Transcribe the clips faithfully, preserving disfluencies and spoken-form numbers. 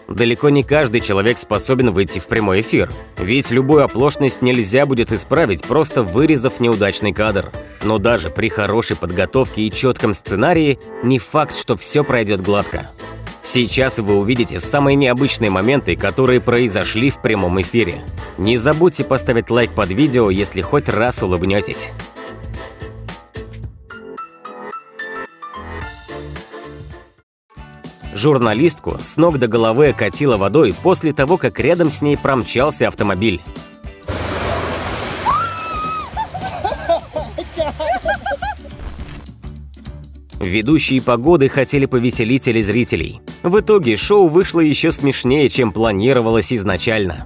Далеко не каждый человек способен выйти в прямой эфир, ведь любую оплошность нельзя будет исправить, просто вырезав неудачный кадр. Но даже при хорошей подготовке и четком сценарии не факт, что все пройдет гладко. Сейчас вы увидите самые необычные моменты, которые произошли в прямом эфире. Не забудьте поставить лайк под видео, если хоть раз улыбнетесь. Журналистку с ног до головы окатило водой после того, как рядом с ней промчался автомобиль. Ведущие «Погоды» хотели повеселить телезрителей. В итоге шоу вышло еще смешнее, чем планировалось изначально.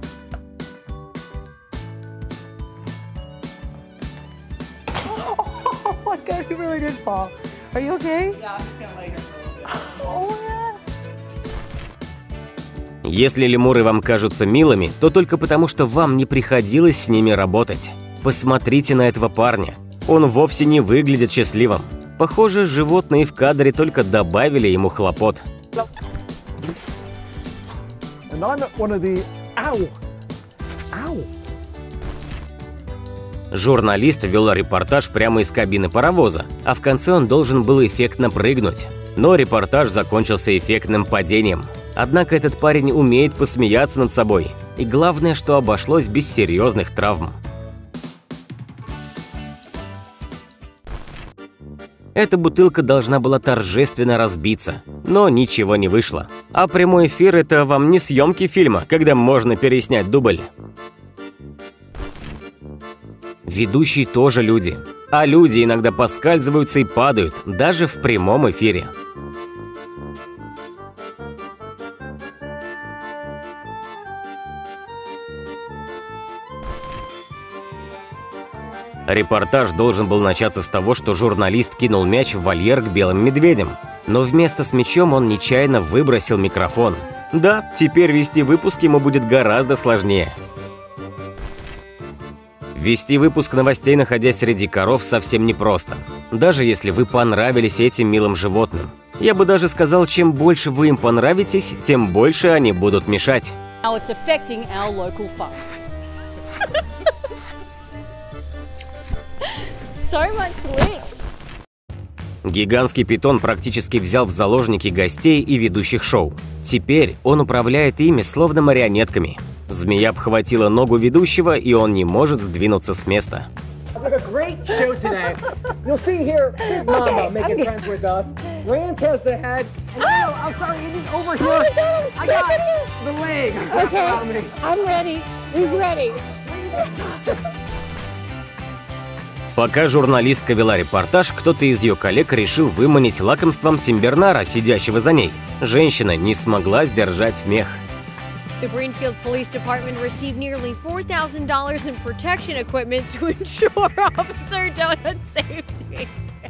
Если лемуры вам кажутся милыми, то только потому, что вам не приходилось с ними работать. Посмотрите на этого парня. Он вовсе не выглядит счастливым. Похоже, животные в кадре только добавили ему хлопот. Журналист вел репортаж прямо из кабины паровоза, а в конце он должен был эффектно прыгнуть. Но репортаж закончился эффектным падением. Однако этот парень умеет посмеяться над собой. И главное, что обошлось без серьезных травм. Эта бутылка должна была торжественно разбиться, но ничего не вышло. А прямой эфир – это вам не съемки фильма, когда можно переснять дубль. Ведущие тоже люди. А люди иногда поскальзываются и падают, даже в прямом эфире. Репортаж должен был начаться с того, что журналист кинул мяч в вольер к белым медведям. Но вместо с мячом он нечаянно выбросил микрофон. Да, теперь вести выпуск ему будет гораздо сложнее. Вести выпуск новостей, находясь среди коров, совсем непросто. Даже если вы понравились этим милым животным. Я бы даже сказал, чем больше вы им понравитесь, тем больше они будут мешать. Гигантский питон практически взял в заложники гостей и ведущих шоу. Теперь он управляет ими словно марионетками. Змея обхватила ногу ведущего, и он не может сдвинуться с места. Пока журналистка вела репортаж, кто-то из ее коллег решил выманить лакомством симбернара, сидящего за ней. Женщина не смогла сдержать смех. The Greenfield Police Department received nearly four thousand dollars in protection equipment to ensure officer donut safety.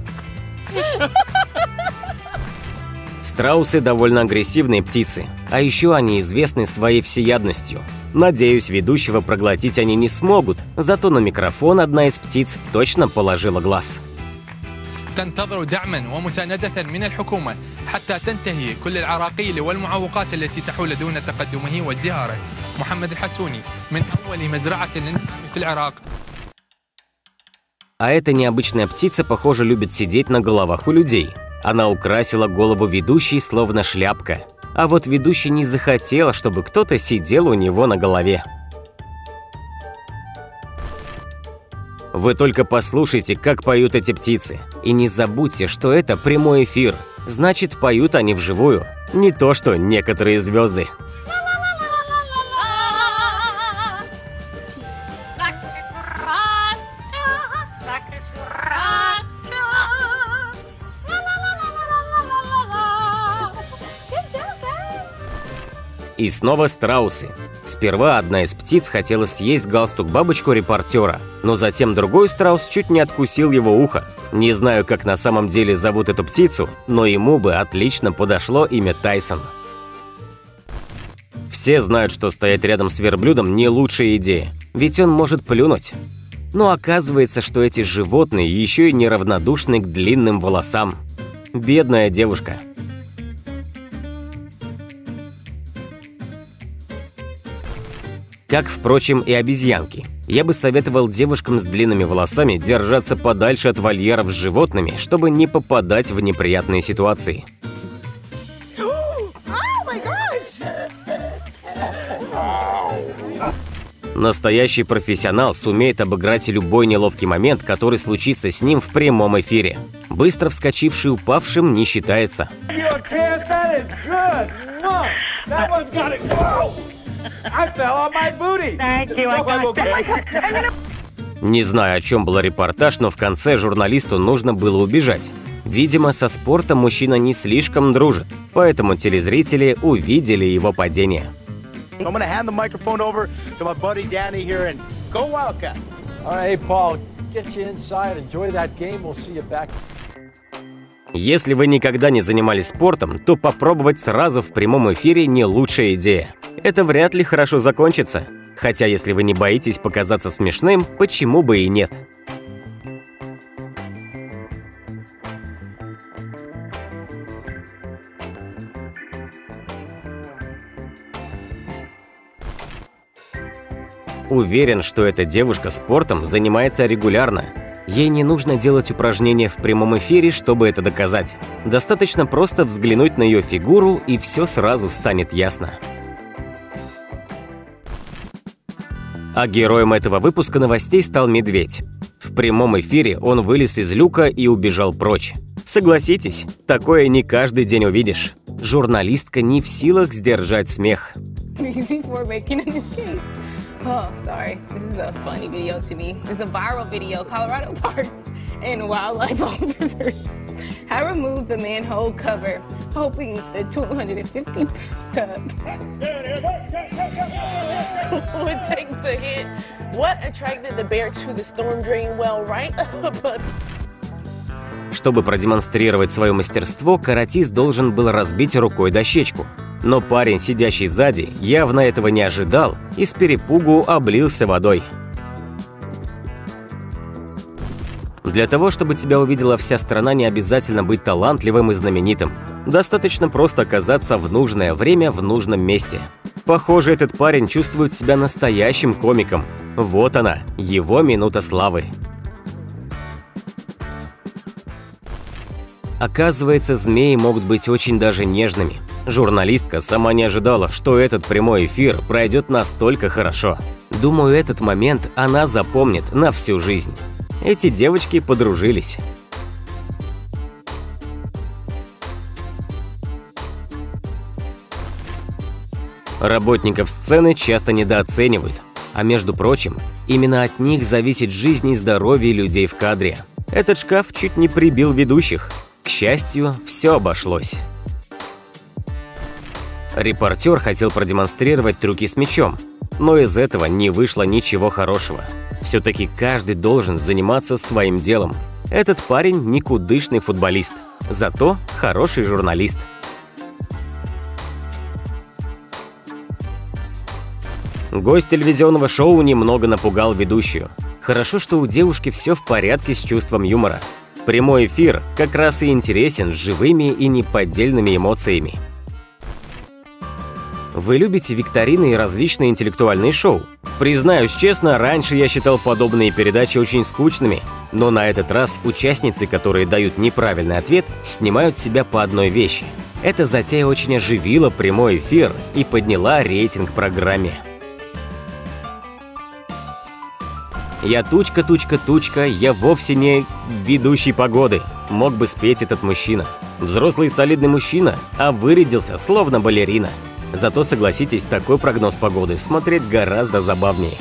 Страусы довольно агрессивные птицы, а еще они известны своей всеядностью. Надеюсь, ведущего проглотить они не смогут, зато на микрофон одна из птиц точно положила глаз. تنتظر دعما ومساندة من الحكومة حتى تنتهي كل العراقيل والمعوقات التي تحول دون تقدمه وازدهاره. محمد الحسوني من أول مزرعة للنعام في العراق. А эта необычная птица, похоже, любит сидеть на головах у людей. Она украсила голову ведущей словно шляпка. А вот ведущий не захотел, чтобы кто-то сидел у него на голове. Вы только послушайте, как поют эти птицы. И не забудьте, что это прямой эфир. Значит, поют они вживую. Не то, что некоторые звезды. И снова страусы. Сперва одна из птиц хотела съесть галстук-бабочку репортера, но затем другой страус чуть не откусил его ухо. Не знаю, как на самом деле зовут эту птицу, но ему бы отлично подошло имя Тайсон. Все знают, что стоять рядом с верблюдом не лучшая идея, ведь он может плюнуть. Но оказывается, что эти животные еще и неравнодушны к длинным волосам. Бедная девушка. Как, впрочем, и обезьянки. Я бы советовал девушкам с длинными волосами держаться подальше от вольеров с животными, чтобы не попадать в неприятные ситуации. Настоящий профессионал сумеет обыграть любой неловкий момент, который случится с ним в прямом эфире. Быстро вскочивший упавшим не считается. Не знаю, о чем был репортаж, но в конце журналисту нужно было убежать. Видимо, со спортом мужчина не слишком дружит, поэтому телезрители увидели его падение. I'm gonna hand the microphone over to my buddy Danny here and go Wildcats. All right, Paul, get you inside, enjoy that game, we'll see you back. Если вы никогда не занимались спортом, то попробовать сразу в прямом эфире не лучшая идея. Это вряд ли хорошо закончится. Хотя, если вы не боитесь показаться смешным, почему бы и нет? Уверен, что эта девушка спортом занимается регулярно. Ей не нужно делать упражнения в прямом эфире, чтобы это доказать. Достаточно просто взглянуть на ее фигуру, и все сразу станет ясно. А героем этого выпуска новостей стал медведь. В прямом эфире он вылез из люка и убежал прочь. Согласитесь, такое не каждый день увидишь. Журналистка не в силах сдержать смех. Oh, sorry. This is a funny video to me. It's a viral video. Colorado parks and wildlife officers have removed the manhole cover, hoping the two hundred fifty cub would take the hit. What attracted the bear to the storm drain well, right? Чтобы продемонстрировать свое мастерство, каратист должен был разбить рукой дощечку. Но парень, сидящий сзади, явно этого не ожидал и с перепугу облился водой. Для того, чтобы тебя увидела вся страна, не обязательно быть талантливым и знаменитым. Достаточно просто оказаться в нужное время в нужном месте. Похоже, этот парень чувствует себя настоящим комиком. Вот она, его минута славы. Оказывается, змеи могут быть очень даже нежными. Журналистка сама не ожидала, что этот прямой эфир пройдет настолько хорошо. Думаю, этот момент она запомнит на всю жизнь. Эти девочки подружились. Работников сцены часто недооценивают. А между прочим, именно от них зависит жизнь и здоровье людей в кадре. Этот шкаф чуть не прибил ведущих. К счастью, все обошлось. Репортер хотел продемонстрировать трюки с мячом, но из этого не вышло ничего хорошего. Все-таки каждый должен заниматься своим делом. Этот парень никудышный футболист, зато хороший журналист. Гость телевизионного шоу немного напугал ведущую. Хорошо, что у девушки все в порядке с чувством юмора. Прямой эфир как раз и интересен с живыми и неподдельными эмоциями. Вы любите викторины и различные интеллектуальные шоу? Признаюсь честно, раньше я считал подобные передачи очень скучными, но на этот раз участницы, которые дают неправильный ответ, снимают себя по одной вещи. Эта затея очень оживила прямой эфир и подняла рейтинг программе. Я тучка, тучка, тучка, я вовсе не ведущий погоды. Мог бы спеть этот мужчина. Взрослый солидный мужчина, а вырядился словно балерина. Зато, согласитесь, такой прогноз погоды смотреть гораздо забавнее.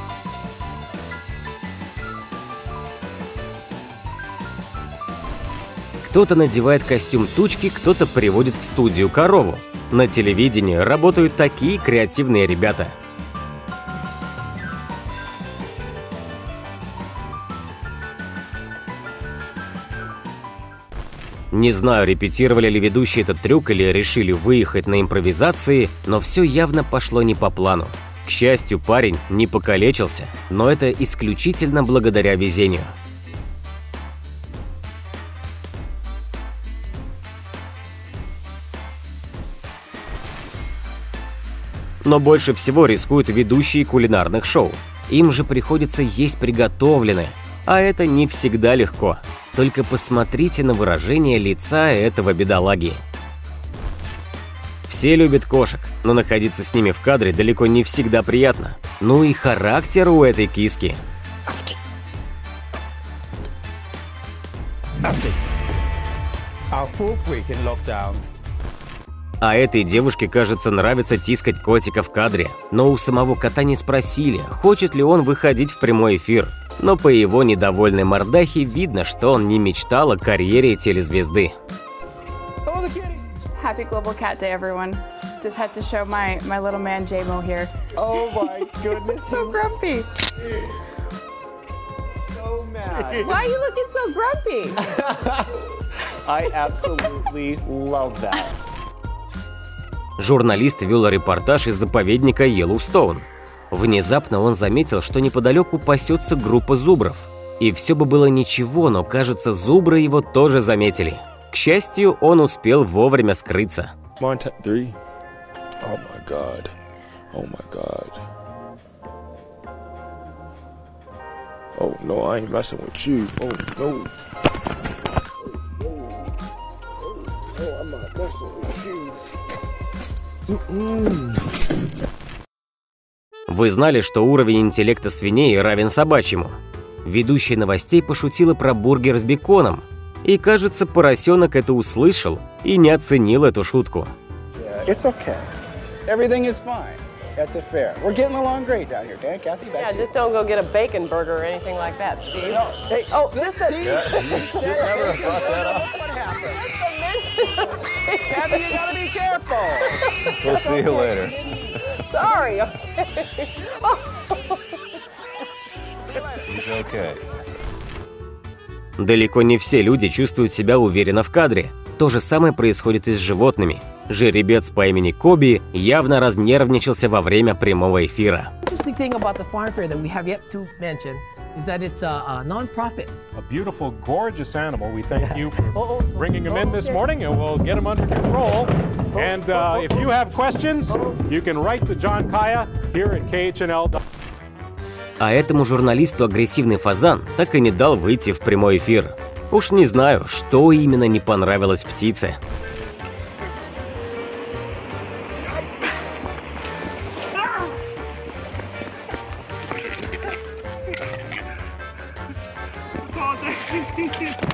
Кто-то надевает костюм тучки, кто-то приводит в студию корову. На телевидении работают такие креативные ребята. Не знаю, репетировали ли ведущие этот трюк или решили выехать на импровизации, но все явно пошло не по плану. К счастью, парень не покалечился, но это исключительно благодаря везению. Но больше всего рискуют ведущие кулинарных шоу. Им же приходится есть приготовленное, а это не всегда легко. Только посмотрите на выражение лица этого бедолаги. Все любят кошек, но находиться с ними в кадре далеко не всегда приятно. Ну и характер у этой киски. А этой девушке, кажется, нравится тискать котика в кадре. Но у самого кота не спросили, хочет ли он выходить в прямой эфир. Но по его недовольной мордахе видно, что он не мечтал о карьере телезвезды. Happy Global Cat Day, everyone. Just had to show my, my little man J-Mo here. Oh my goodness. So grumpy. So mad. Why are you looking so grumpy? I absolutely love that. Журналист вел репортаж из заповедника Йеллоустоун. Внезапно он заметил, что неподалеку пасется группа зубров. И все бы было ничего, но, кажется, зубры его тоже заметили. К счастью, он успел вовремя скрыться. Three. Oh my God. Oh my God. Oh no, I ain't messing with you. Oh no. Oh, I'm not messing with you. Вы знали, что уровень интеллекта свиней равен собачьему? Ведущая новостей пошутила про бургер с беконом. И, кажется, поросенок это услышал и не оценил эту шутку. It's okay. Everything is fine at the fair. We're getting along great down here, okay, Kathy? Back Yeah, to just you. don't go get a bacon burger or anything like that, Steve. No, hey, Oh, this, just a... see? Yeah, you should never have brought that up. What happened? Kathy, you gotta be careful. We'll see you later. Sorry. He's okay. Далеко не все люди чувствуют себя уверенно в кадре. То же самое происходит и с животными. Жеребец по имени Коби явно разнервничался во время прямого эфира. Interesting thing about the farm fair that we have yet to mention is that it's a, a non-profit. A beautiful, gorgeous animal. We thank you for bringing him in this morning, and we'll get him under control. And uh, if you have questions, you can write to John Kaya here at K H N L. А этому журналисту агрессивный фазан так и не дал выйти в прямой эфир. Уж не знаю, что именно не понравилось птице. Oh,